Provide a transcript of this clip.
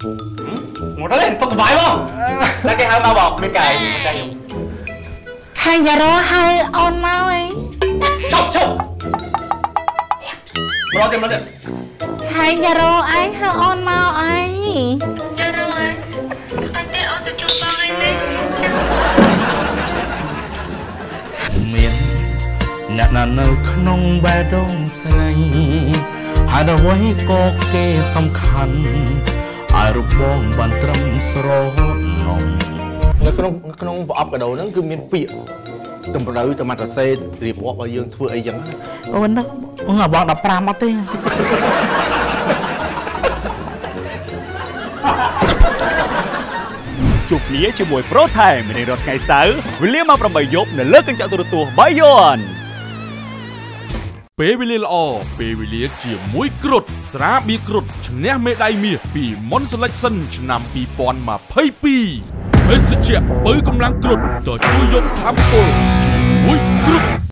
หมดแล้วเลยต้องสบายป่ะแล้วแกหามาบอกไม่ไกลใครจะรอให้ออนมาไว้ชอบมารอเต็มแล้วเนี่ยใครจะรอไอ้ให้ออนมาไอ้จะรอไอ้ตั้งแต่ออนจะจูบไปเลยเมียนអ្នកណានៅក្នុងបេះដូងស្រីហើយអ្វីក៏គេសំខាន់ឲ្យរបងបានត្រឹមស្រណងនៅក្នុងប្រអប់កាដូហ្នឹងគឺមានពាក្យតម្រូវទៅមកសរសេររៀបរាប់ឲ្យយើងធ្វើអីចឹងអូនហ្នឹងបង15មកទេជួបគ្នាជាមួយប្រូថែមនៅរត់ថ្ងៃសៅរ៍វេលាមក8យប់នៅលើកញ្ចក់ទូរទស្សន៍បាយ័នពេលវេលាល្អពេលវេលាជាមួយគ្រុឌស្រាបៀរគ្រុឌឈ្នះមេដាយមាសពី Mon Selection ឆ្នាំ2022ភេសជ្ជៈបើកម្លាំងគ្រុឌទៅជួយយកថាមពលជាមួយគ្រុឌ